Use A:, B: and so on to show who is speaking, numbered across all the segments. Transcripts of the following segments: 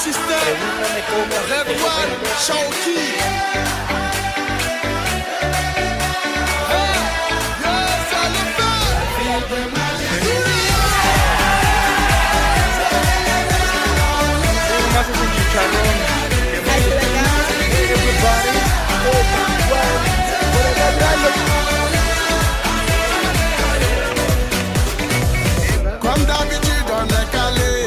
A: System, Red One, Shawty. Comme d'habitude on est calé,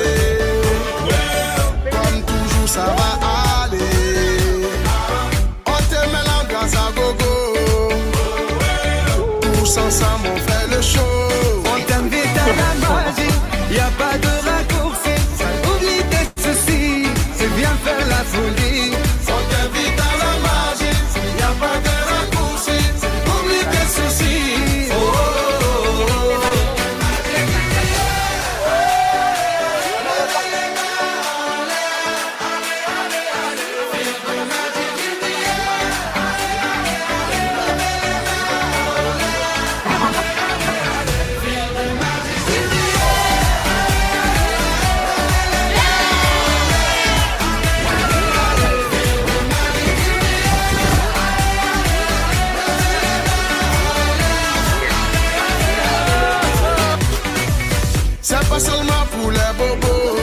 A: comme toujours ça va aller. On te met l'ambiance à gogo, tous ensemble on fait le show.
B: On t'invite à la magie, y a pas de raccourci. Oublie tes soucis, c'est bien faire la folie.
A: On t'invite à la magie, y a pas de raccourci. Oublie tes soucis. Oh, oh, oh, oh. C'est pas seulement pour les bobos,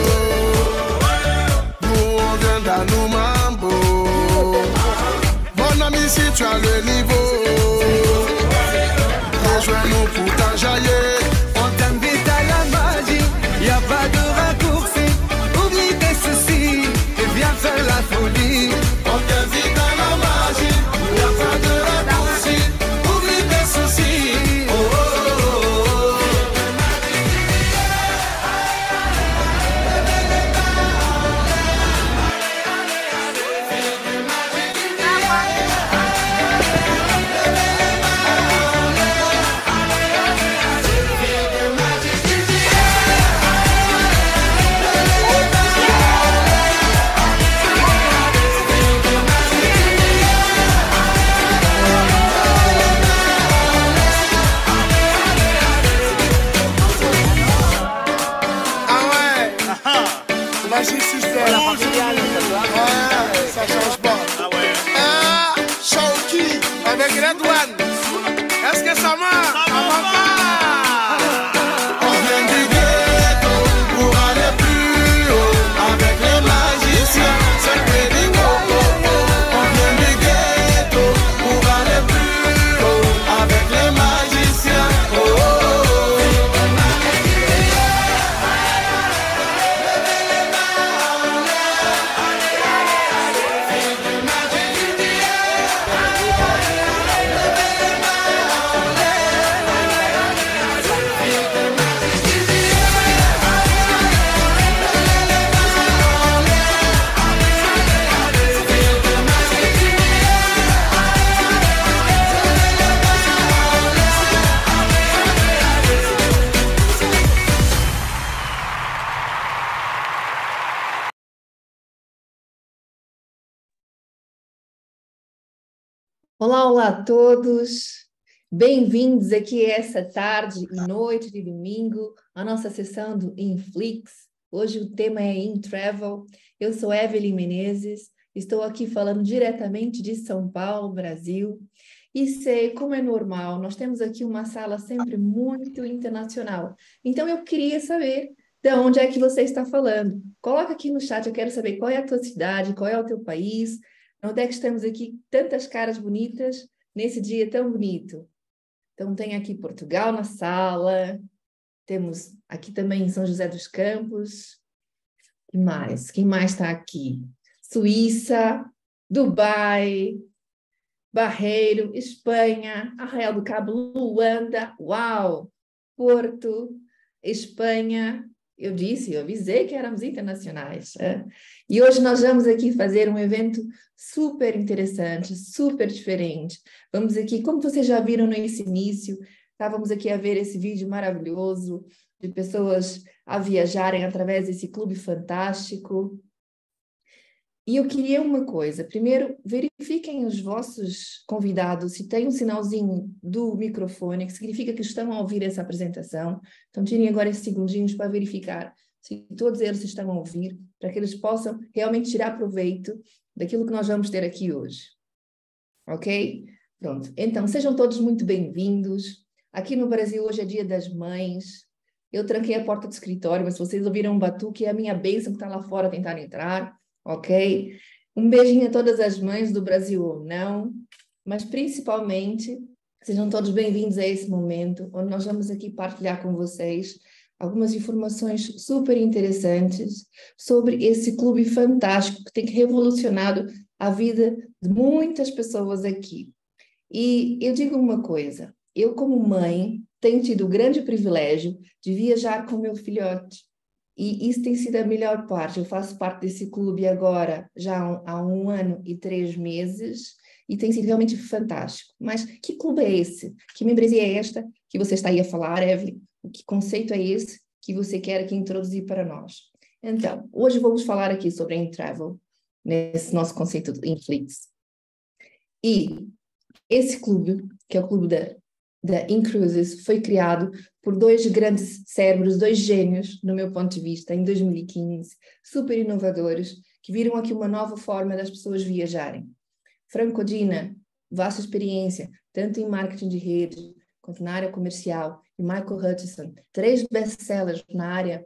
A: nous on vient dans nos mambo. Mon ami, si tu as le niveau, rejoins-nous pour t'enjailler.
B: On t'invite à la magie, y a pas de raccourci. Oublie tes soucis, et viens faire la folie.
A: On t'invite à la magie, y a pas de raccourci. Oublie tes soucis. Oh, oh, oh, oh. Magic System. Ouais, ça change pas.
C: Ah ouais.
A: Ah, Shawty avec Red One. Est-ce que ça marche?
C: Ça va pas.
A: On vient du ghetto pour aller plus haut avec les magiciens. C'est Péringo. On vient du ghetto pour aller plus haut avec les magiciens. Oh, oh, oh.
D: Olá, olá a todos, bem-vindos aqui a essa tarde e noite de domingo, a nossa sessão do Inflix. Hoje o tema é In Travel. Eu sou Evelyn Menezes, estou aqui falando diretamente de São Paulo, Brasil, e sei como é normal, nós temos aqui uma sala sempre muito internacional. Então eu queria saber de onde é que você está falando. Coloca aqui no chat, eu quero saber qual é a tua cidade, qual é o teu país. Onde é que estamos aqui? Tantas caras bonitas nesse dia tão bonito. Então tem aqui Portugal na sala, temos aqui também São José dos Campos. Que mais? Quem mais está aqui? Suíça, Dubai, Barreiro, Espanha, Arraial do Cabo, Luanda, uau! Porto, Espanha. Eu avisei que éramos internacionais. E hoje nós vamos aqui fazer um evento super interessante, super diferente. Vamos aqui, como vocês já viram no início, estávamos aqui a ver esse vídeo maravilhoso de pessoas a viajarem através desse clube fantástico. E eu queria uma coisa, primeiro, verifiquem os vossos convidados se tem um sinalzinho do microfone, que significa que estão a ouvir essa apresentação. Então, tirem agora esses segundinhos para verificar se todos eles estão a ouvir, para que eles possam realmente tirar proveito daquilo que nós vamos ter aqui hoje. Ok? Pronto. Então, sejam todos muito bem-vindos. Aqui no Brasil, hoje é Dia das Mães. Eu tranquei a porta do escritório, mas se vocês ouviram um batuque, é a minha bênção que está lá fora tentando entrar. Ok? Um beijinho a todas as mães do Brasil ou não, mas principalmente, sejam todos bem-vindos a esse momento, onde nós vamos aqui partilhar com vocês algumas informações super interessantes sobre esse clube fantástico que tem revolucionado a vida de muitas pessoas aqui. E eu digo uma coisa, eu como mãe tenho tido o grande privilégio de viajar com meu filhote. E isso tem sido a melhor parte. Eu faço parte desse clube agora já há 1 ano e 3 meses e tem sido realmente fantástico. Mas que clube é esse? Que membresia é esta que você está aí a falar, Evelyn? Que conceito é esse que você quer aqui introduzir para nós? Então, hoje vamos falar aqui sobre a InTravel, nesse nosso conceito de Inflix. E esse clube, que é o clube da InCruises, foi criado por 2 grandes cérebros, 2 gênios, no meu ponto de vista, em 2015, super inovadores, que viram aqui uma nova forma das pessoas viajarem. Frank Codina, vasta experiência, tanto em marketing de rede, quanto na área comercial, e Michael Hutchison, 3 best-sellers na área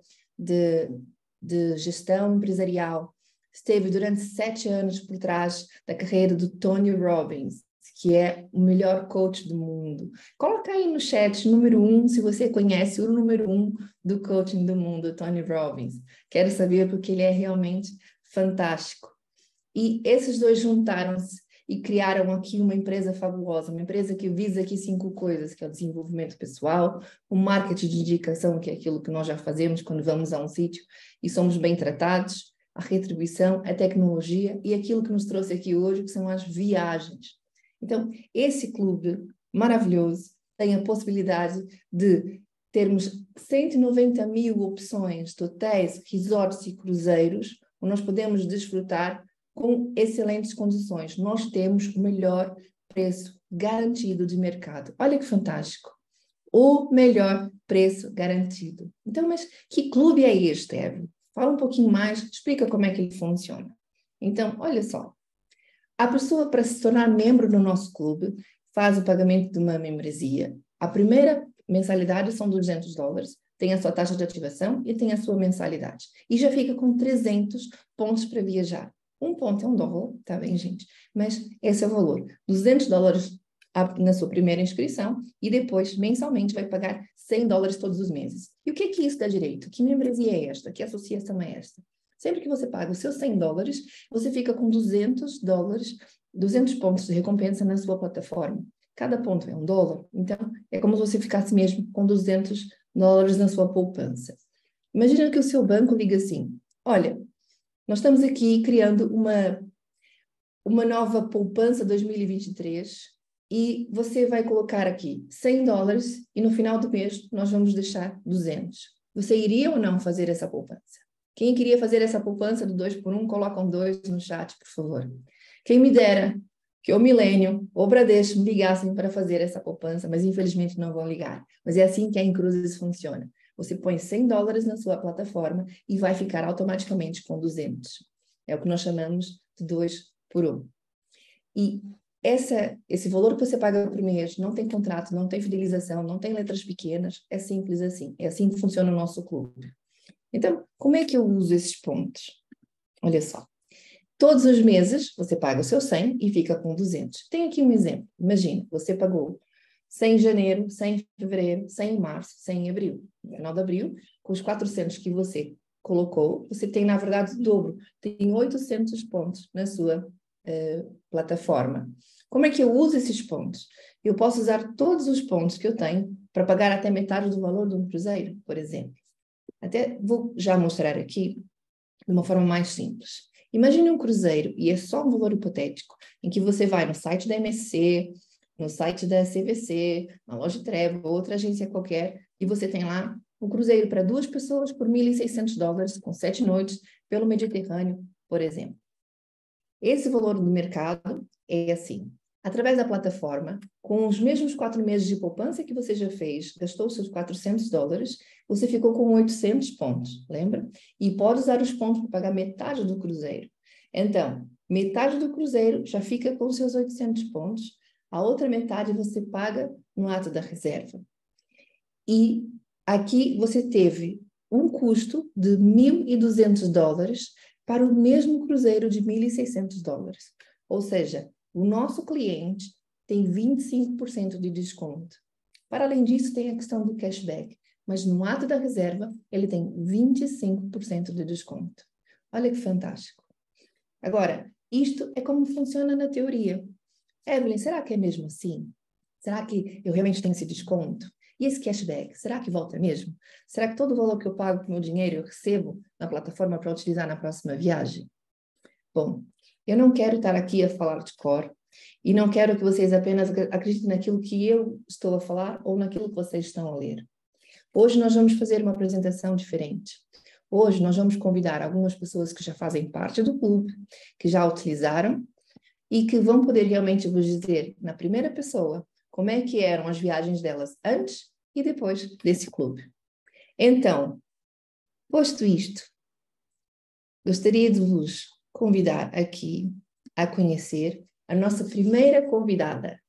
D: de gestão empresarial, esteve durante 7 anos por trás da carreira do Tony Robbins, que é o melhor coach do mundo. Coloca aí no chat, número 1, se você conhece o número 1 do coaching do mundo, Tony Robbins. Quero saber porque ele é realmente fantástico. E esses 2 juntaram-se e criaram aqui uma empresa fabulosa, uma empresa que visa aqui 5 coisas, que é o desenvolvimento pessoal, o marketing de indicação, que é aquilo que nós já fazemos quando vamos a um sítio e somos bem tratados, a retribuição, a tecnologia e aquilo que nos trouxe aqui hoje, que são as viagens. Então, esse clube maravilhoso tem a possibilidade de termos 190 mil opções de hotéis, resorts e cruzeiros, onde nós podemos desfrutar com excelentes condições. Nós temos o melhor preço garantido de mercado. Olha que fantástico! O melhor preço garantido. Então, mas que clube é este, Evelyn? Fala um pouquinho mais, explica como é que ele funciona. Então, olha só. A pessoa, para se tornar membro do nosso clube, faz o pagamento de uma membresia. A primeira mensalidade são $200, tem a sua taxa de ativação e tem a sua mensalidade. E já fica com 300 pontos para viajar. 1 ponto é $1, tá bem, gente? Mas esse é o valor. $200 na sua primeira inscrição e depois, mensalmente, vai pagar $100 todos os meses. E o que é que isso dá direito? Que membresia é esta? Que associação é esta? Sempre que você paga os seus $100, você fica com $200, 200 pontos de recompensa na sua plataforma. Cada ponto é $1, então é como se você ficasse mesmo com $200 na sua poupança. Imagina que o seu banco diga assim, olha, nós estamos aqui criando uma nova poupança 2023 e você vai colocar aqui $100 e no final do mês nós vamos deixar 200. Você iria ou não fazer essa poupança? Quem queria fazer essa poupança do 2 por 1, coloca um 2 no chat, por favor. Quem me dera que o Milênio ou o Bradesco me ligassem para fazer essa poupança, mas infelizmente não vão ligar. Mas é assim que a InCruises funciona. Você põe $100 na sua plataforma e vai ficar automaticamente com 200. É o que nós chamamos de 2 por 1. E esse valor que você paga por mês não tem contrato, não tem fidelização, não tem letras pequenas, é simples assim. É assim que funciona o nosso clube. Então, como é que eu uso esses pontos? Olha só. Todos os meses, você paga o seu 100 e fica com 200. Tem aqui um exemplo. Imagina, você pagou 100 em janeiro, 100 em fevereiro, 100 em março, 100 em abril. No final de abril, com os 400 que você colocou, você tem, na verdade, o dobro. Tem 800 pontos na sua plataforma. Como é que eu uso esses pontos? Eu posso usar todos os pontos que eu tenho para pagar até metade do valor de um cruzeiro, por exemplo. Até vou já mostrar aqui de uma forma mais simples. Imagine um cruzeiro, e é só um valor hipotético, em que você vai no site da MSC, no site da CVC, na loja Trevo, outra agência qualquer, e você tem lá um cruzeiro para 2 pessoas por $1.600, com 7 noites, pelo Mediterrâneo, por exemplo. Esse valor do mercado é assim. Através da plataforma, com os mesmos 4 meses de poupança que você já fez, gastou os seus $400, você ficou com 800 pontos, lembra? E pode usar os pontos para pagar metade do cruzeiro. Então, metade do cruzeiro já fica com os seus 800 pontos, a outra metade você paga no ato da reserva. E aqui você teve um custo de $1.200 para o mesmo cruzeiro de $1.600. Ou seja, o nosso cliente tem 25% de desconto. Para além disso, tem a questão do cashback, mas no ato da reserva, ele tem 25% de desconto. Olha que fantástico. Agora, isto é como funciona na teoria. Evelyn, será que é mesmo assim? Será que eu realmente tenho esse desconto? E esse cashback, será que volta mesmo? Será que todo o valor que eu pago com o meu dinheiro eu recebo na plataforma para utilizar na próxima viagem? Bom, eu não quero estar aqui a falar de cor e não quero que vocês apenas acreditem naquilo que eu estou a falar ou naquilo que vocês estão a ler. Hoje nós vamos fazer uma apresentação diferente. Hoje nós vamos convidar algumas pessoas que já fazem parte do clube, que já utilizaram e que vão poder realmente vos dizer, na primeira pessoa, como é que eram as viagens delas antes e depois desse clube. Então, posto isto, gostaria de vos convidar aqui a conhecer a nossa primeira convidada.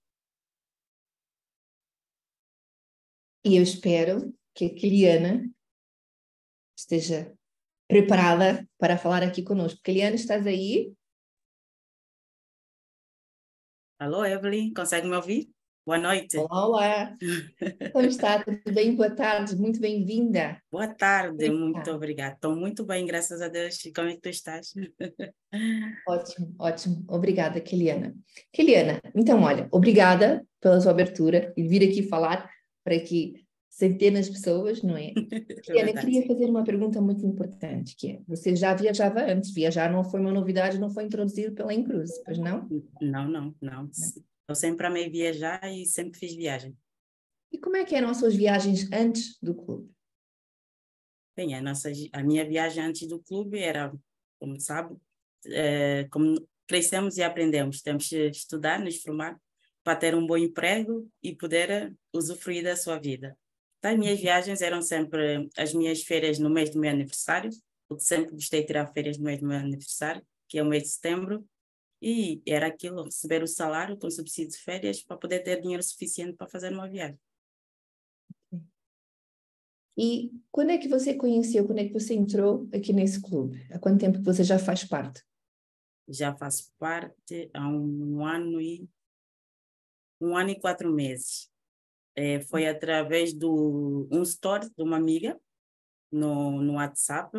D: E eu espero que a Kiliana esteja preparada para falar aqui conosco. Kiliana, estás aí?
E: Alô, Evelyn, consegue me ouvir? Boa noite.
D: Olá, olá. Como está? Tudo bem? Boa tarde, muito bem-vinda.
E: Boa tarde,
D: Como
E: muito
D: está?
E: obrigada. Estou muito bem, graças a Deus. E como é que tu estás?
D: Ótimo, ótimo. Obrigada, Kiliana. Kiliana, então, olha, obrigada pela sua abertura e vir aqui falar para aqui centenas de pessoas, não é? Kiliana, eu queria fazer uma pergunta muito importante, que é, você já viajava antes, viajar não foi uma novidade, não foi introduzido pela Incruz, pois não?
E: Não. Eu sempre amei viajar e sempre fiz viagem.
D: E como é que eram as suas viagens antes do clube?
E: Bem, a minha viagem antes do clube era, como sabe, como crescemos e aprendemos, temos que estudar, nos formar para ter um bom emprego e poder usufruir da sua vida. Então, as minhas viagens eram sempre as minhas férias no mês do meu aniversário, porque sempre gostei de tirar férias no mês do meu aniversário, que é o mês de setembro, e era aquilo, receber o salário com subsídio de férias para poder ter dinheiro suficiente para fazer uma viagem.
D: E quando é que você conheceu, quando é que você entrou aqui nesse clube? Há quanto tempo que você já faz parte?
E: Já faço parte há 1 ano e 4 meses. Foi através um story de uma amiga no WhatsApp,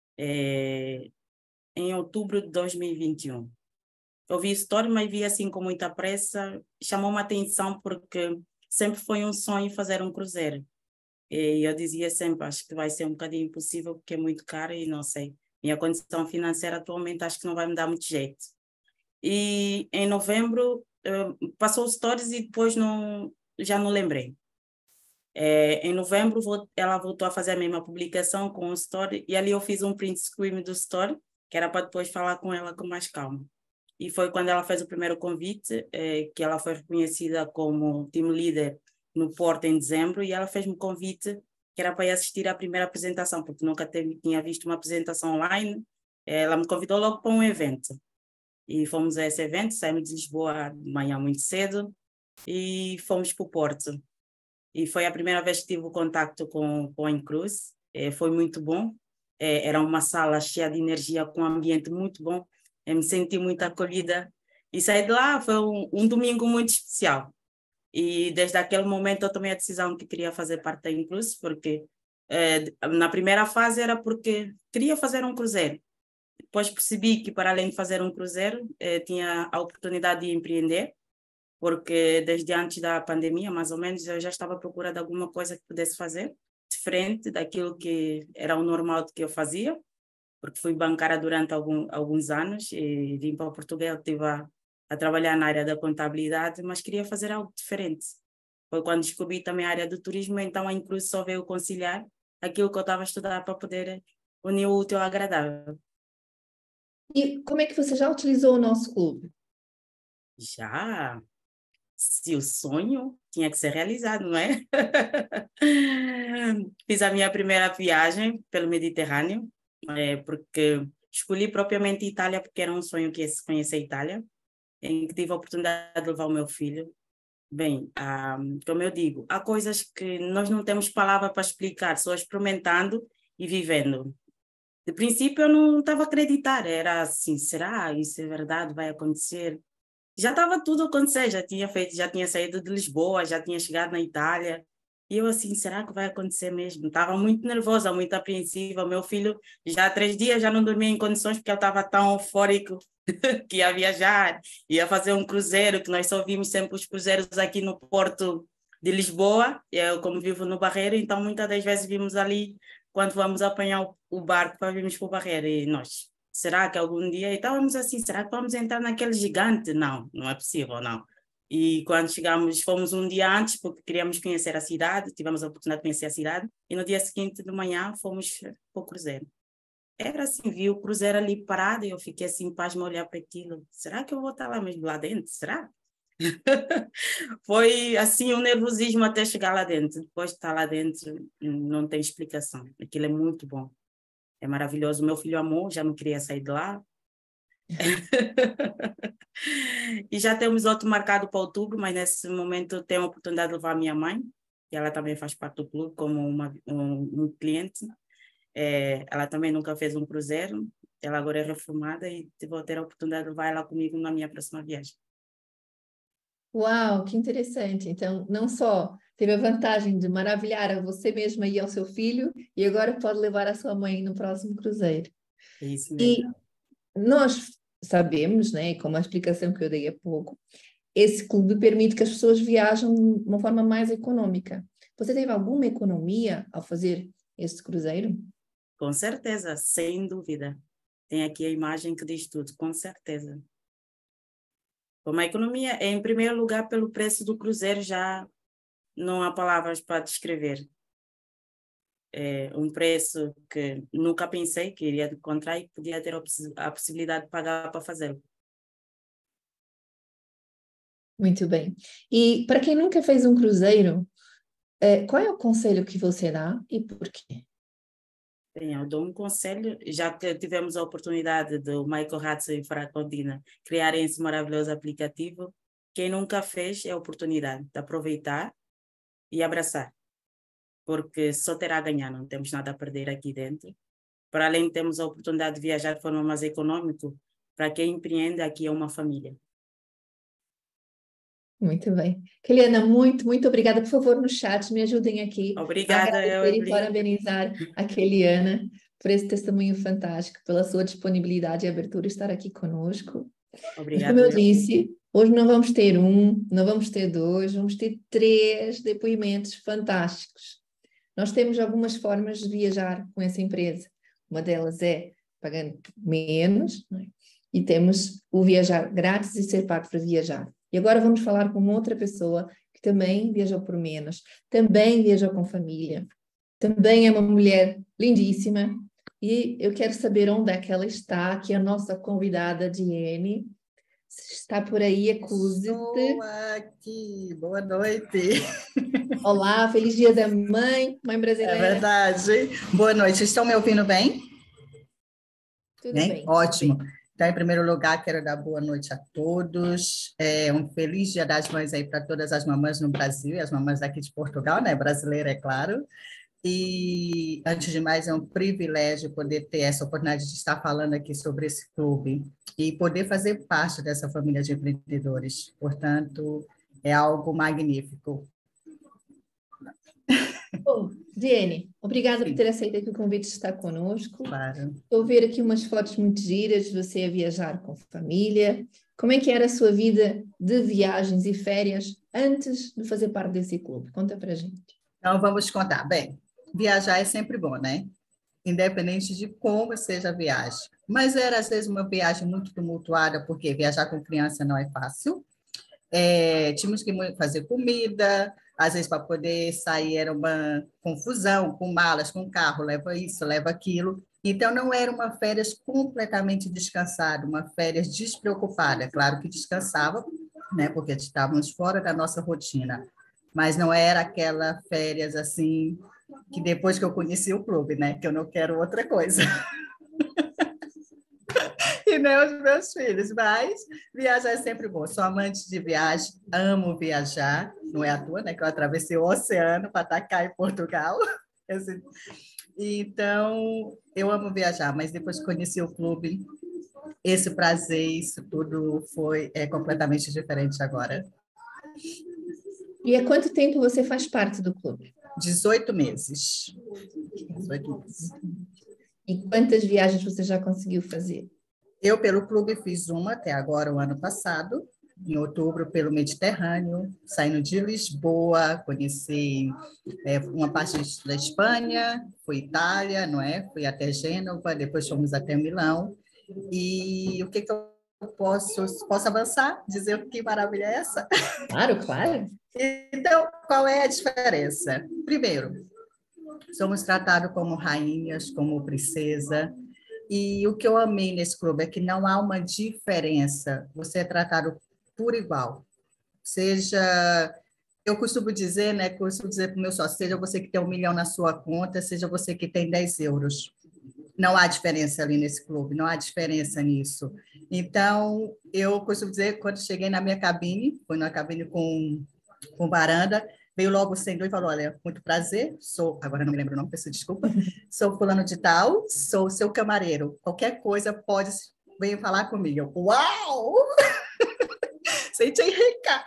E: em outubro de 2021. Eu vi a história, mas vi assim com muita pressa, chamou-me a atenção porque sempre foi um sonho fazer um cruzeiro. E eu dizia sempre, acho que vai ser um bocadinho impossível porque é muito caro e não sei. Minha condição financeira atualmente acho que não vai me dar muito jeito. E em novembro passou os stories e depois já não lembrei. Em novembro ela voltou a fazer a mesma publicação com o story e ali eu fiz um print screen do story, que era para depois falar com ela com mais calma. E foi quando ela fez o primeiro convite, que ela foi reconhecida como team leader no Porto em dezembro, e ela fez-me um convite que era para ir assistir à primeira apresentação, porque nunca tinha visto uma apresentação online. Ela me convidou logo para um evento. E fomos a esse evento, saímos de Lisboa de manhã muito cedo e fomos para o Porto. E foi a primeira vez que tive o contacto com a Incruz. Foi muito bom. Era uma sala cheia de energia, com um ambiente muito bom. Eu me senti muito acolhida. E saí de lá, foi um domingo muito especial. E desde aquele momento eu tomei a decisão que queria fazer parte da Incruz, porque na primeira fase era porque queria fazer um cruzeiro. Depois percebi que, para além de fazer um cruzeiro, tinha a oportunidade de empreender, porque desde antes da pandemia, mais ou menos, eu já estava à procura de alguma coisa que pudesse fazer, diferente daquilo que era o normal do que eu fazia, porque fui bancária durante alguns anos e vim para Portugal, estive a trabalhar na área da contabilidade, mas queria fazer algo diferente. Foi quando descobri também a área do turismo, então a Incruz só veio conciliar aquilo que eu estava a estudar para poder unir o útil ao agradável.
D: E como é que você já utilizou o nosso clube?
E: Já se o sonho tinha que ser realizado, não é? Fiz a minha primeira viagem pelo Mediterrâneo, porque escolhi propriamente Itália, porque era um sonho que ia se conhecer a Itália, em que tive a oportunidade de levar o meu filho. Bem, como eu digo, há coisas que nós não temos palavra para explicar, só experimentando e vivendo. De princípio, eu não estava a acreditar, era assim, será? Isso é verdade? Vai acontecer? Já estava tudo a acontecer, já tinha saído de Lisboa, já tinha chegado na Itália, e eu assim, será que vai acontecer mesmo? Estava muito nervosa, muito apreensiva, meu filho já há 3 dias já não dormia em condições porque eu estava tão eufórico que ia viajar, ia fazer um cruzeiro, que nós só vimos sempre os cruzeiros aqui no Porto de Lisboa, eu como vivo no Barreiro, então muitas das vezes vimos ali, quando vamos apanhar o barco para virmos para o Barreiro, e nós, será que algum dia, e estávamos assim, será que vamos entrar naquele gigante? Não, não é possível, não. E quando chegamos, fomos um dia antes, porque queríamos conhecer a cidade, tivemos a oportunidade de conhecer a cidade, e no dia seguinte de manhã fomos para o cruzeiro. Era assim, vi o cruzeiro ali parado e eu fiquei assim, pasma, a olhar para aquilo. Será que eu vou estar lá mesmo lá dentro? Será? Foi assim um nervosismo até chegar lá dentro. Depois de estar lá dentro, não tem explicação. Aquilo é muito bom. É maravilhoso. Meu filho amou, já não queria sair de lá. E já temos outro marcado para outubro, mas nesse momento tenho a oportunidade de levar a minha mãe, que ela também faz parte do clube como um cliente. Ela também nunca fez um cruzeiro, ela agora é reformada e vou ter a oportunidade de levar ela comigo na minha próxima viagem.
D: Uau, que interessante. Então, não só teve a vantagem de maravilhar a você mesma e ao seu filho, e agora pode levar a sua mãe no próximo cruzeiro.
E: É isso
D: E
E: mesmo.
D: nós sabemos, né, como a explicação que eu dei há pouco, esse clube permite que as pessoas viajam de uma forma mais econômica. Você teve alguma economia ao fazer esse cruzeiro?
E: Com certeza, sem dúvida. Tem aqui a imagem que diz tudo, com certeza. Como a economia é, em primeiro lugar, pelo preço do cruzeiro, já não há palavras para descrever. É um preço que nunca pensei que iria encontrar e podia ter a possibilidade de pagar para fazê-lo.
D: Muito bem. E para quem nunca fez um cruzeiro, qual é o conselho que você dá e por quê?
E: Bem, eu dou um conselho, já que tivemos a oportunidade do Michael Hudson e Farah Condina criarem esse maravilhoso aplicativo, quem nunca fez é a oportunidade de aproveitar e abraçar, porque só terá a ganhar, não temos nada a perder aqui dentro. Para além de termos a oportunidade de viajar de forma mais econômica, para quem empreende, aqui é uma família.
D: Muito bem. Keliana, muito obrigada. Por favor, no chat, me ajudem aqui a
E: Obrigada,
D: agradecer e
E: Evelyn.
D: parabenizar a Keliana por esse testemunho fantástico, pela sua disponibilidade e abertura de estar aqui conosco. Mas,
E: Obrigada,
D: como eu
E: Evelyn.
D: disse, hoje não vamos ter um, não vamos ter dois, vamos ter 3 depoimentos fantásticos. Nós temos algumas formas de viajar com essa empresa. Uma delas é pagando menos, não é? E temos o viajar grátis e ser pago para viajar. E agora vamos falar com outra pessoa que também viajou por menos, também viajou com família, também é uma mulher lindíssima, e eu quero saber onde é que ela está, que é a nossa convidada, Diene. Se está por aí, acuse-te.
F: Estou aqui, boa noite.
D: Olá, feliz dia da mãe brasileira.
F: É verdade. Boa noite, estão me ouvindo bem?
D: Tudo bem.
F: Ótimo. Então, em primeiro lugar, quero dar boa noite a todos. Um feliz Dia das Mães aí para todas as mamães no Brasil e as mamães daqui de Portugal, né? Brasileira, é claro. E, antes de mais, é um privilégio poder ter essa oportunidade de estar falando aqui sobre esse clube e poder fazer parte dessa família de empreendedores. Portanto, é algo magnífico.
D: Bom, Diene, obrigada
F: Sim.
D: por ter aceito aqui o convite de estar conosco.
F: Claro.
D: Estou a ver aqui umas fotos muito giras de você a viajar com família. Como é que era a sua vida de viagens e férias antes de fazer parte desse clube? Conta para a gente.
F: Então, vamos contar. Bem, viajar é sempre bom, né? Independente de como seja a viagem. Mas era, às vezes, uma viagem muito tumultuada, porque viajar com criança não é fácil. Tínhamos que fazer comida, às vezes para poder sair era uma confusão, com malas, com carro, leva isso, leva aquilo. Então, não era uma férias completamente descansada, uma férias despreocupada. Claro que descansava né? Porque estávamos fora da nossa rotina. Mas não era aquela férias assim, que depois que eu conheci o clube, né? Que eu não quero outra coisa. E nem os meus filhos, mas viajar é sempre bom. Sou amante de viagem, amo viajar, não é à toa, né? Que eu atravessei o oceano para estar cá em Portugal. Então, eu amo viajar, mas depois que conheci o clube, esse prazer, isso tudo foi completamente diferente agora.
D: E há quanto tempo você faz parte do clube?
F: 18 meses. 18 meses.
D: E quantas viagens você já conseguiu fazer?
F: Eu, pelo clube, fiz uma até agora, o ano passado, em outubro, pelo Mediterrâneo, saindo de Lisboa, conheci uma parte da Espanha, fui Itália, não é? Fui até Gênova, depois fomos até Milão. E o que eu posso avançar? Dizer que maravilha é essa?
D: Claro, claro.
F: Então, qual é a diferença? Primeiro, somos tratados como rainhas, como princesa. E o que eu amei nesse clube é que não há uma diferença. Você é tratado por igual. Seja, eu costumo dizer, né, para o meu sócio, seja você que tem 1 milhão na sua conta, seja você que tem 10 euros. Não há diferença ali nesse clube, não há diferença nisso. Então, eu costumo dizer, quando cheguei na minha cabine, fui na cabine com varanda, veio logo o senhor e falou, olha, muito prazer, agora não me lembro o nome, peço desculpa, sou fulano de tal, sou seu camareiro, qualquer coisa pode vir falar comigo. Eu, uau! Sente Henrica!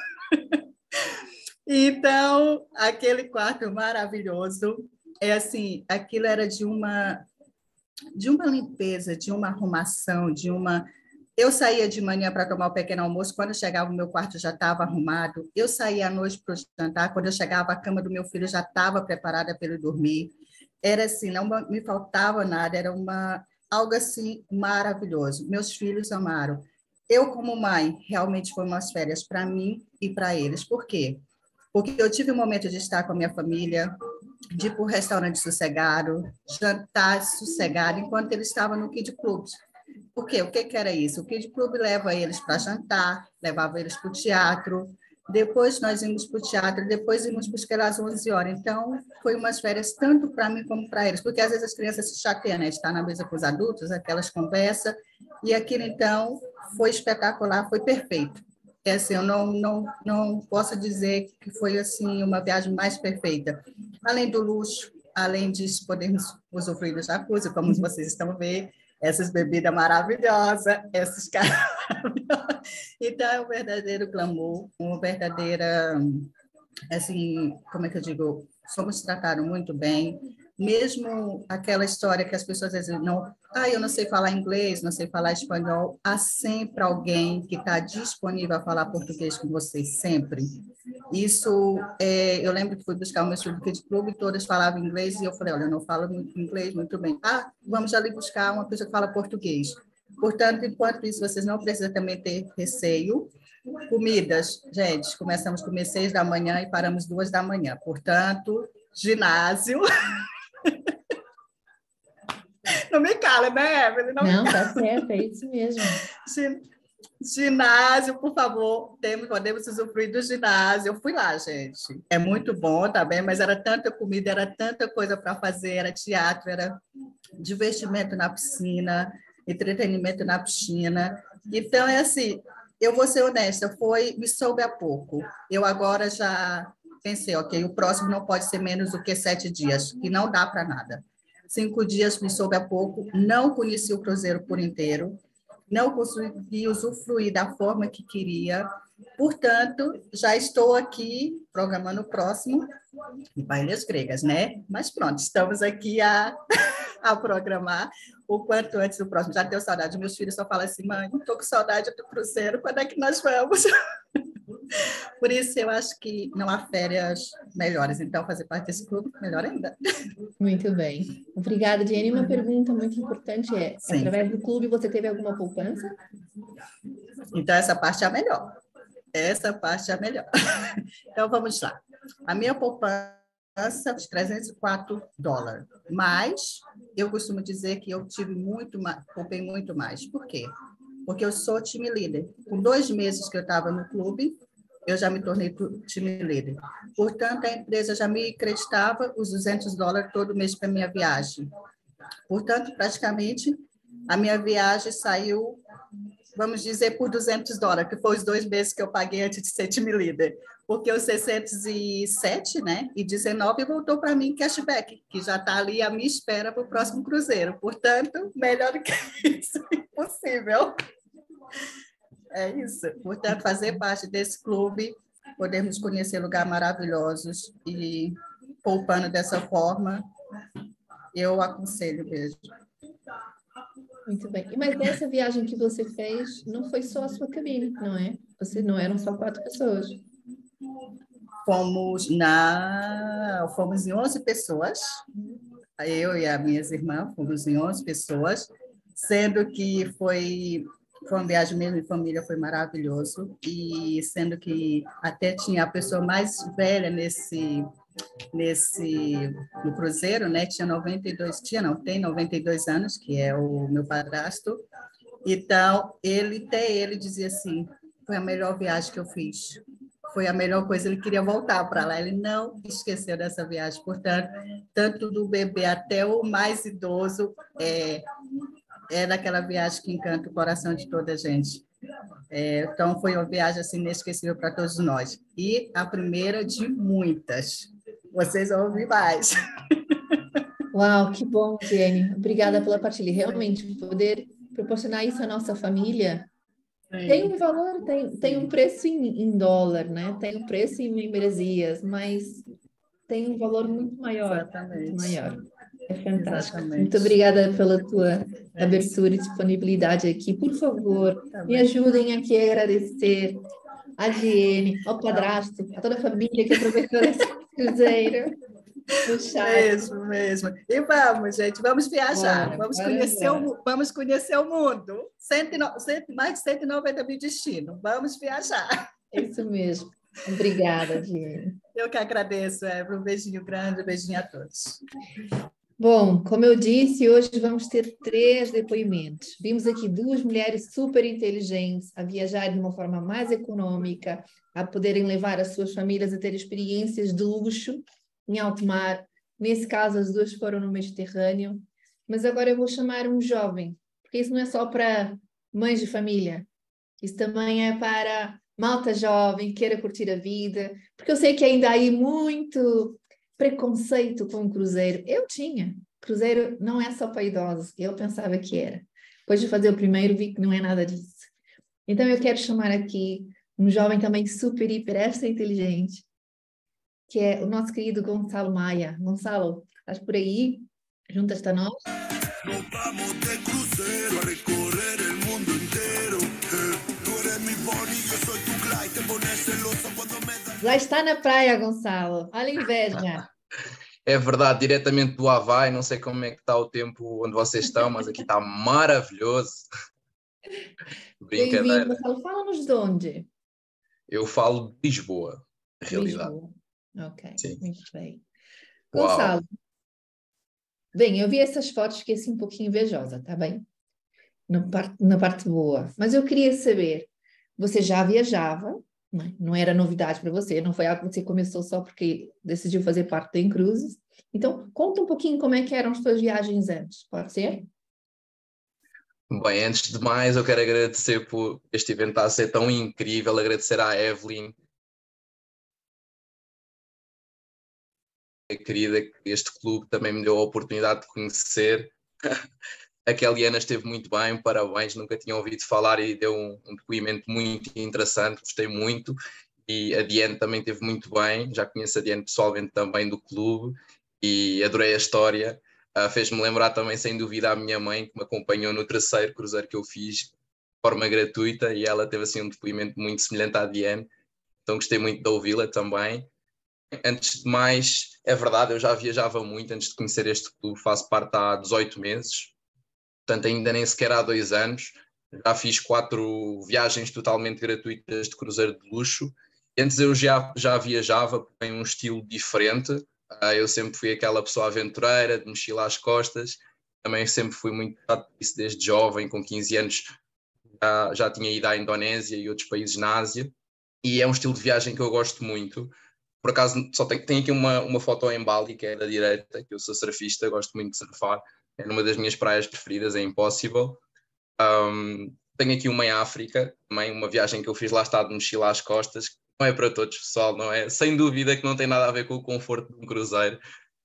F: Então, aquele quarto maravilhoso, assim, aquilo era de uma limpeza, de uma arrumação, Eu saía de manhã para tomar o pequeno almoço, quando eu chegava, o meu quarto já estava arrumado. Eu saía à noite para o jantar, quando eu chegava, a cama do meu filho já estava preparada para ele dormir. Era assim, não me faltava nada, era algo assim maravilhoso. Meus filhos amaram. Eu, como mãe, realmente foi umas férias para mim e para eles. Por quê? Porque eu tive um momento de estar com a minha família, de ir para o restaurante sossegado, jantar sossegado, enquanto eles estavam no Kid Club. Por quê? O que era isso? O Kid Club leva eles para jantar, levava eles para o teatro, depois nós íamos para o teatro, depois íamos buscar às 11 horas. Então, foi umas férias tanto para mim como para eles, porque às vezes as crianças se chateiam, né? Estar na mesa com os adultos, aquelas conversas, e aquilo, então, foi espetacular, foi perfeito. Assim, eu não posso dizer que foi assim uma viagem mais perfeita. Além do luxo, além de podermos usufruir do jacuzzi, como vocês estão vendo, essas bebidas maravilhosas, esses caras maravilhosos. Então, é um verdadeiro glamour, uma verdadeira, assim, como é que eu digo, somos tratados muito bem, mesmo aquela história que as pessoas às vezes não, eu não sei falar inglês, não sei falar espanhol, há sempre alguém que está disponível a falar português com vocês, sempre. Isso, eu lembro que fui buscar o meu filho do Kid Club e todas falavam inglês, e eu falei, olha, eu não falo muito inglês, muito bem. Vamos ali buscar uma pessoa que fala português. Portanto, enquanto isso, vocês não precisam também ter receio. Comidas, gente, começamos a comer 6 da manhã e paramos 2 da manhã. Portanto, ginásio. Não me cala, né, Evelyn?
D: Não, tá certo, é isso mesmo.
F: Ginásio, por favor, podemos usufruir do ginásio. Eu fui lá, gente. É muito bom, tá bem? Mas era tanta comida, era tanta coisa para fazer, era teatro, era divertimento na piscina, entretenimento na piscina. Então, é assim, eu vou ser honesta, me soube há pouco. Eu agora já pensei, ok, o próximo não pode ser menos do que 7 dias, que não dá para nada. 5 dias me soube há pouco, não conheci o cruzeiro por inteiro, não consegui usufruir da forma que queria, portanto, já estou aqui programando o próximo, para Ilhas Gregas, né? Mas pronto, estamos aqui a programar o quanto antes do próximo. Já tenho saudade, meus filhos só falam assim, mãe, estou com saudade do cruzeiro, quando é que nós vamos? Por isso, eu acho que não há férias melhores, então fazer parte desse clube, melhor ainda.
D: Muito bem. Obrigada, Jenny. Uma pergunta muito importante
F: Sim.
D: Através do clube, você teve alguma poupança?
F: Então, essa parte é a melhor. Essa parte é a melhor. Então, vamos lá. A minha poupança é de $304, mas eu costumo dizer que eu tive muito mais, poupei muito mais. Por quê? porque eu sou time líder. Com 2 meses que eu estava no clube, eu já me tornei time líder. Portanto, a empresa já me acreditava os $200 todo mês para minha viagem. Portanto, praticamente, a minha viagem saiu, vamos dizer, por $200, que foi os 2 meses que eu paguei antes de ser time líder. Porque os 607, né, e 19 voltou para mim cashback, que já está ali à minha espera para o próximo cruzeiro. Portanto, melhor do que isso, impossível. É isso. Portanto, fazer parte desse clube, podemos conhecer lugares maravilhosos e poupando dessa forma, eu aconselho mesmo.
D: Muito bem. Mas nessa viagem que você fez, não foi só a sua cabine, não é? Não eram só 4 pessoas.
F: Fomos em 11 pessoas, eu e as minhas irmãs fomos em 11 pessoas, sendo que foi uma viagem mesmo em família, foi maravilhoso, e sendo que até tinha a pessoa mais velha no cruzeiro, né? Tem 92 anos, que é o meu padrasto. Então, ele dizia assim, foi a melhor viagem que eu fiz. Foi a melhor coisa, ele queria voltar para lá, ele não esqueceu dessa viagem. Portanto, tanto do bebê até o mais idoso, é daquela viagem que encanta o coração de toda a gente. Então, foi uma viagem assim, inesquecível para todos nós. E a primeira de muitas. Vocês vão ouvir mais.
D: Uau, que bom, Jenny. Obrigada pela partilha. Realmente, poder proporcionar isso à nossa família tem um valor, tem um preço em dólar, né? Tem um preço em membresias, mas tem um valor muito maior.
F: Exatamente.
D: Muito maior. É fantástico.
F: Exatamente.
D: Muito obrigada pela tua abertura e disponibilidade aqui. Por favor, me ajudem aqui a agradecer a Diene, ao padrasto, a toda a família que aproveitou esse cruzeiro.
F: Mesmo. E vamos, gente, vamos viajar.
D: Bora,
F: vamos conhecer o mundo. Mais de 190 mil destinos. Vamos viajar.
D: Isso mesmo. Obrigada, Diene.
F: Eu que agradeço, um beijinho grande, um beijinho a todos.
D: Bom, como eu disse, hoje vamos ter 3 depoimentos. Vimos aqui 2 mulheres super inteligentes a viajar de uma forma mais econômica, a poderem levar as suas famílias a ter experiências de luxo em alto mar. Nesse caso, as 2 foram no Mediterrâneo. Mas agora eu vou chamar um jovem, porque isso não é só para mães de família. Isso também é para malta jovem, que queira curtir a vida. Porque eu sei que ainda há aí muito preconceito com o cruzeiro. Eu tinha. Cruzeiro não é só para idosos. Eu pensava que era. Depois de fazer o primeiro, vi que não é nada disso. Então, eu quero chamar aqui um jovem também super, hiper, extra inteligente, que é o nosso querido Gonçalo Maia. Gonçalo, estás por aí? Juntas-te a nós?
A: Nos vamos de crucero a recorrer el mundo entero. Tú eres mi Bonnie, yo soy tu Clyde. Te pones celoso cuando me das.
D: Já está na praia, Gonçalo. Olha a inveja.
G: É verdade, diretamente do Havaí. Não sei como é que está o tempo onde vocês estão, mas aqui está maravilhoso.
D: Bem-vindo,
G: Brincadeira.
D: Gonçalo. Fala-nos de onde?
G: Eu falo de Lisboa, na realidade.
D: Lisboa. Ok,
G: Sim.
D: muito bem.
G: Uau.
D: Gonçalo, bem, eu vi essas fotos, fiquei assim um pouquinho invejosa, tá bem? Na parte boa. Mas eu queria saber, você já viajava, não era novidade para você, não foi algo que você começou só porque decidiu fazer parte da Incruses. Então, conta um pouquinho como é que eram as suas viagens antes, pode ser?
G: Bem, antes de mais, eu quero agradecer por este evento estar a ser tão incrível, agradecer à Evelyn, querida, que este clube também me deu a oportunidade de conhecer. A Keliana esteve muito bem, parabéns, nunca tinha ouvido falar e deu um depoimento muito interessante, gostei muito. E a Diane também esteve muito bem, já conheço a Diane pessoalmente também do clube e adorei a história. Fez-me lembrar também, sem dúvida, a minha mãe, que me acompanhou no 3º cruzeiro que eu fiz de forma gratuita, e ela teve assim um depoimento muito semelhante à Diane, então gostei muito de ouvi-la também. Antes de mais, é verdade, eu já viajava muito antes de conhecer este clube, faço parte há 18 meses, portanto ainda nem sequer há 2 anos, já fiz 4 viagens totalmente gratuitas de cruzeiro de luxo. Antes eu já viajava em um estilo diferente, eu sempre fui aquela pessoa aventureira, de mochila às costas, também sempre fui muito isso desde jovem, com 15 anos já tinha ido à Indonésia e outros países na Ásia, e é um estilo de viagem que eu gosto muito. Por acaso, só tem aqui uma foto em Bali, que é da direita, que eu sou surfista, gosto muito de surfar, é numa das minhas praias preferidas, é Impossible. Tenho aqui uma em África, também uma viagem que eu fiz lá, está de mochila às costas, que não é para todos, pessoal, não é? Sem dúvida que não tem nada a ver com o conforto de um cruzeiro.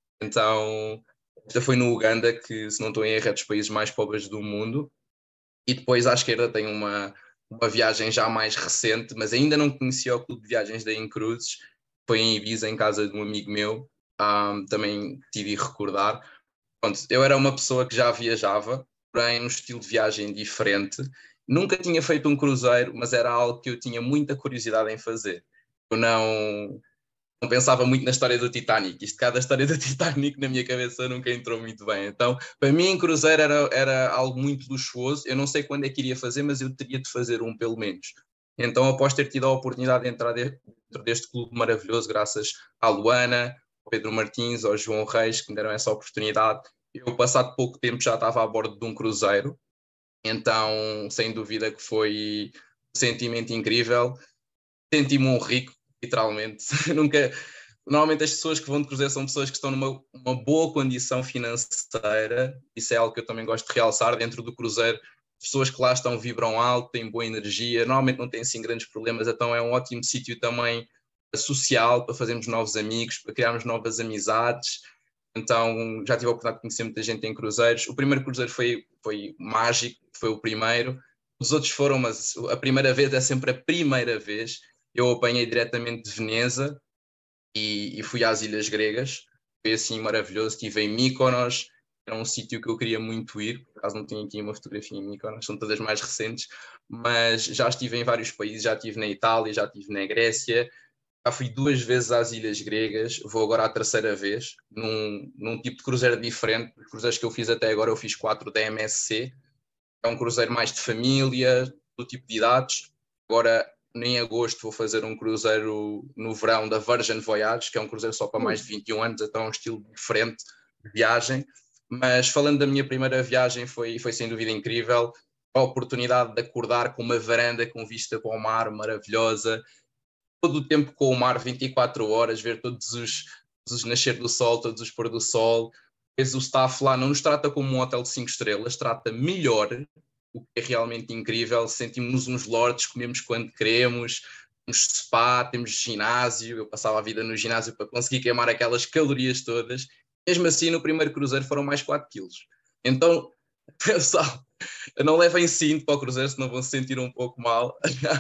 G: Então, esta foi no Uganda, que, se não estou em erro, é dos países mais pobres do mundo. E depois à esquerda tem uma viagem já mais recente, mas ainda não conhecia o clube de viagens da Incruzes, foi em Ibiza, em casa de um amigo meu, também tive de recordar. Pronto, eu era uma pessoa que já viajava, porém num estilo de viagem diferente. Nunca tinha feito um cruzeiro, mas era algo que eu tinha muita curiosidade em fazer. Eu não pensava muito na história do Titanic. Cada história do Titanic na minha cabeça nunca entrou muito bem. Então, para mim, cruzeiro era algo muito luxuoso. Eu não sei quando é que iria fazer, mas eu teria de fazer um, pelo menos. Então, após ter tido a oportunidade de entrar dentro deste clube maravilhoso, graças à Luana, ao Pedro Martins, ao João Reis, que me deram essa oportunidade, eu, passado pouco tempo, já estava a bordo de um cruzeiro. Então, sem dúvida que foi um sentimento incrível. Senti-me um rico, literalmente. Normalmente as pessoas que vão de cruzeiro são pessoas que estão numa boa condição financeira. Isso é algo que eu também gosto de realçar. Dentro do cruzeiro, pessoas que lá estão vibram alto, têm boa energia, normalmente não têm assim grandes problemas, então é um ótimo sítio também social para fazermos novos amigos, para criarmos novas amizades. Então já tive a oportunidade de conhecer muita gente em cruzeiros. O primeiro cruzeiro foi mágico, foi o primeiro. Os outros foram, mas a primeira vez é sempre a primeira vez. Eu apanhei diretamente de Veneza e fui às Ilhas Gregas. Foi assim maravilhoso. Estive em Mykonos, era um sítio que eu queria muito ir. Por acaso não tenho aqui uma fotografia em Mykonos, são todas mais recentes. Mas já estive em vários países, já estive na Itália, já estive na Grécia. Já fui 2 vezes às Ilhas Gregas, vou agora à 3ª vez, num tipo de cruzeiro diferente. Os cruzeiros que eu fiz até agora, eu fiz 4 da MSC. É um cruzeiro mais de família, do tipo de idades. Agora, em agosto, vou fazer um cruzeiro no verão da Virgin Voyage, que é um cruzeiro só para mais de 21 anos, então é um estilo diferente de viagem. Mas falando da minha primeira viagem, foi sem dúvida incrível. A oportunidade de acordar com uma varanda com vista para o mar maravilhosa, todo o tempo com o mar 24 horas, ver todos os nascer do sol, todos os pôr do sol. Depois o staff lá não nos trata como um hotel de 5 estrelas, trata melhor, o que é realmente incrível. Sentimos-nos uns lords, comemos quando queremos, temos spa, temos ginásio. Eu passava a vida no ginásio para conseguir queimar aquelas calorias todas. Mesmo assim, no primeiro cruzeiro foram mais 4 quilos. Então, pessoal, não levem cinto para o cruzeiro, senão vão se sentir um pouco mal.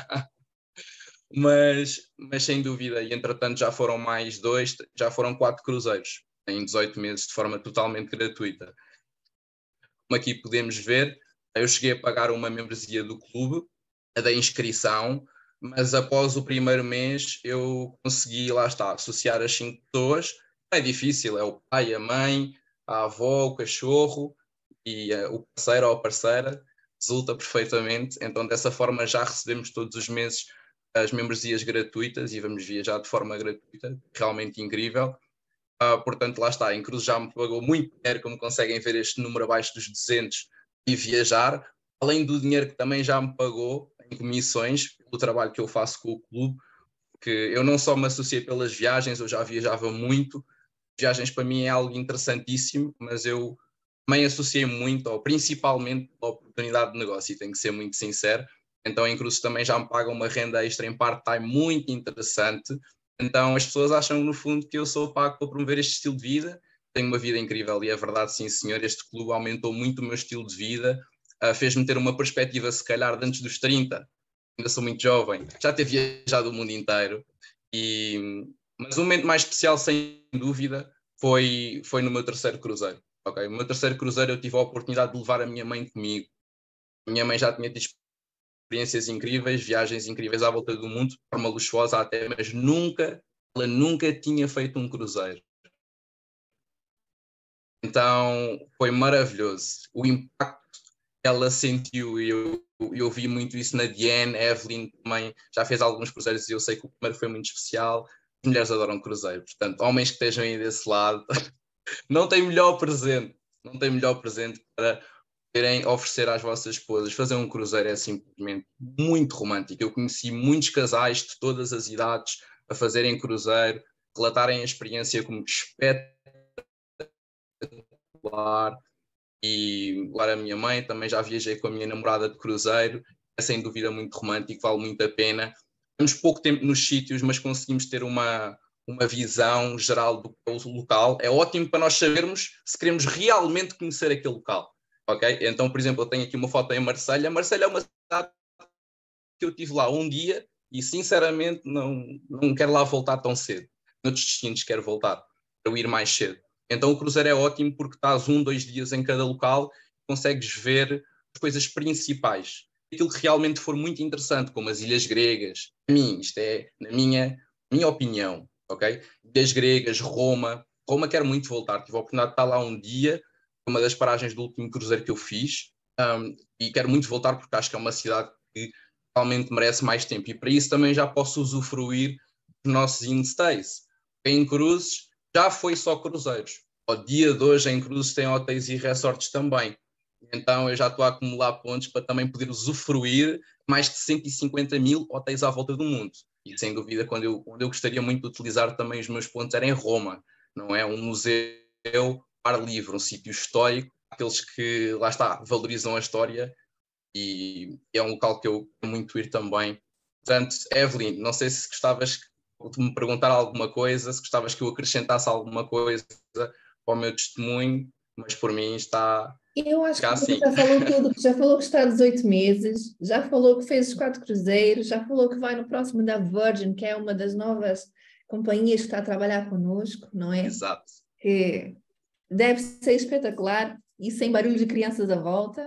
G: Mas sem dúvida, e entretanto já foram mais 2, já foram 4 cruzeiros em 18 meses de forma totalmente gratuita. Como aqui podemos ver, eu cheguei a pagar uma membresia do clube, a da inscrição, mas após o primeiro mês eu consegui, lá está, associar as 5 pessoas. É difícil, é o pai, a mãe, a avó, o cachorro e o parceiro ou a parceira, resulta perfeitamente. Então dessa forma já recebemos todos os meses as membresias gratuitas e vamos viajar de forma gratuita, realmente incrível. Portanto, lá está, a Incruzes já me pagou muito dinheiro, como conseguem ver este número abaixo dos 200, e viajar, além do dinheiro que também já me pagou em comissões, pelo trabalho que eu faço com o clube, porque eu não só me associei pelas viagens, eu já viajava muito. Viagens para mim é algo interessantíssimo, mas eu também associei muito, ou principalmente, a oportunidade de negócio, e tenho que ser muito sincero. Então, em Cruzes também já me pagam uma renda extra em part-time muito interessante. Então, as pessoas acham, no fundo, que eu sou pago para promover este estilo de vida. Tenho uma vida incrível e é verdade, sim, senhor. Este clube aumentou muito o meu estilo de vida, fez-me ter uma perspectiva, se calhar, de antes dos 30. Ainda sou muito jovem, já ter viajado o mundo inteiro. Mas o momento mais especial, sem dúvida, foi no meu 3º cruzeiro. Okay? No meu 3º cruzeiro eu tive a oportunidade de levar a minha mãe comigo. A minha mãe já tinha tido experiências incríveis, viagens incríveis à volta do mundo, de forma luxuosa até, mas ela nunca tinha feito um cruzeiro. Então foi maravilhoso. O impacto que ela sentiu, e eu vi muito isso na Diane, a Evelyn também já fez alguns cruzeiros e eu sei que o primeiro foi muito especial. As mulheres adoram cruzeiro, portanto, homens que estejam aí desse lado, não tem melhor presente para poderem oferecer às vossas esposas. Fazer um cruzeiro é simplesmente muito romântico. Eu conheci muitos casais de todas as idades a fazerem cruzeiro, relatarem a experiência como espetacular. E claro, a minha mãe, também já viajei com a minha namorada de cruzeiro, é sem dúvida muito romântico, vale muito a pena. Temos pouco tempo nos sítios, mas conseguimos ter uma visão geral do que é o local. É ótimo para nós sabermos se queremos realmente conhecer aquele local. Okay? Então, por exemplo, eu tenho aqui uma foto em Marselha. Marselha é uma cidade que eu estive lá um dia e, sinceramente, não quero lá voltar tão cedo. Noutros destinos quero voltar, para eu ir mais cedo. Então, o cruzeiro é ótimo porque estás 1-2 dias em cada local e consegues ver as coisas principais. Aquilo que realmente for muito interessante, como as ilhas gregas. Para mim, isto é na minha opinião. Okay? Ilhas gregas, Roma quero muito voltar, tive a oportunidade de estar lá um dia, uma das paragens do último cruzeiro que eu fiz, e quero muito voltar porque acho que é uma cidade que realmente merece mais tempo, e para isso também já posso usufruir dos nossos in-stays. Em cruzes já foi só cruzeiros, ao dia de hoje em cruzes tem hotéis e resorts também, então eu já estou a acumular pontos para também poder usufruir mais de 150 mil hotéis à volta do mundo. E sem dúvida, onde eu gostaria muito de utilizar também os meus pontos era em Roma, não é? Um museu, ar livre, um sítio histórico, aqueles que, lá está, valorizam a história, e é um local que eu quero muito ir também. Portanto, Evelyn, não sei se gostavas de me perguntar alguma coisa, se gostavas que eu acrescentasse alguma coisa ao meu testemunho, mas por mim está...
D: Eu acho que você
G: assim.
D: já falou tudo, já falou que está há 18 meses, já falou que fez os 4 cruzeiros, já falou que vai no próximo da Virgin, que é uma das novas companhias que está a trabalhar connosco, não é?
G: Exato.
D: Que deve ser espetacular e sem barulho de crianças à volta.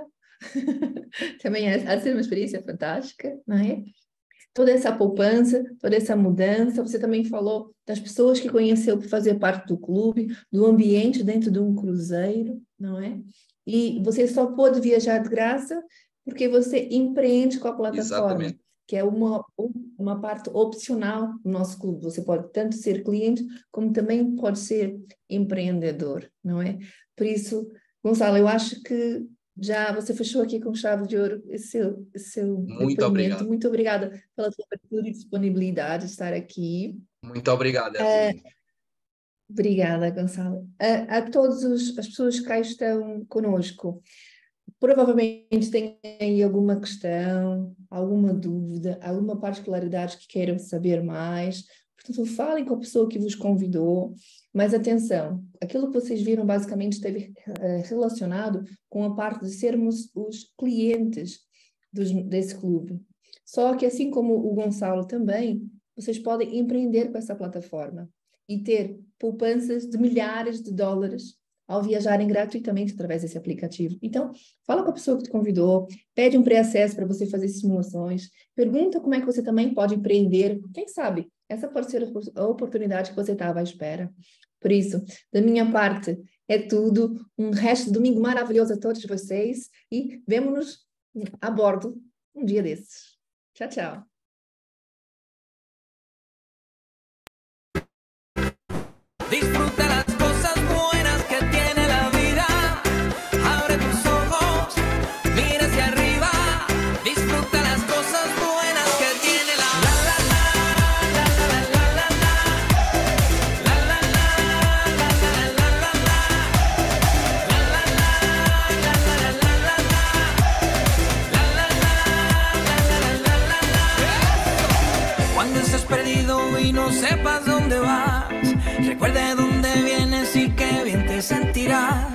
D: Também há de ser uma experiência fantástica, não é? Toda essa poupança, toda essa mudança. Você também falou das pessoas que conheceu por fazer parte do clube, do ambiente dentro de um cruzeiro, não é? E você só pôde viajar de graça porque você empreende com a plataforma. Exatamente. Que é uma parte opcional do nosso clube. Você pode tanto ser cliente, como também pode ser empreendedor, não é? Por isso, Gonçalo, eu acho que já você fechou aqui com chave de ouro esse seu
G: Muito
D: depoimento.
G: obrigado.
D: Muito obrigada pela sua abertura e disponibilidade de estar aqui.
G: Muito obrigada, Evelyn.
D: Obrigada, Gonçalo. A todas as pessoas que cá estão conosco, provavelmente têm aí alguma questão, alguma dúvida, alguma particularidade que queiram saber mais. Portanto, falem com a pessoa que vos convidou. Mas atenção, aquilo que vocês viram basicamente esteve relacionado com a parte de sermos os clientes desse clube. Só que assim como o Gonçalo também, vocês podem empreender com essa plataforma e ter poupanças de milhares de dólares ao viajarem gratuitamente através desse aplicativo. Então, fala com a pessoa que te convidou, pede um pré-acesso para você fazer simulações, pergunta como é que você também pode empreender. Quem sabe, essa pode ser a oportunidade que você estava à espera. Por isso, da minha parte, é tudo. Um resto de domingo maravilhoso a todos vocês e vemo-nos a bordo um dia desses. Tchau, tchau.
B: Disfruta las cosas buenas que tiene la vida. Abre tus ojos, mira hacia arriba. Disfruta las cosas buenas que tiene la la la la la la la la la la la la. Cuando estés perdido y no sepas dónde vas, recuerda de dónde vienes y qué bien te sentirás.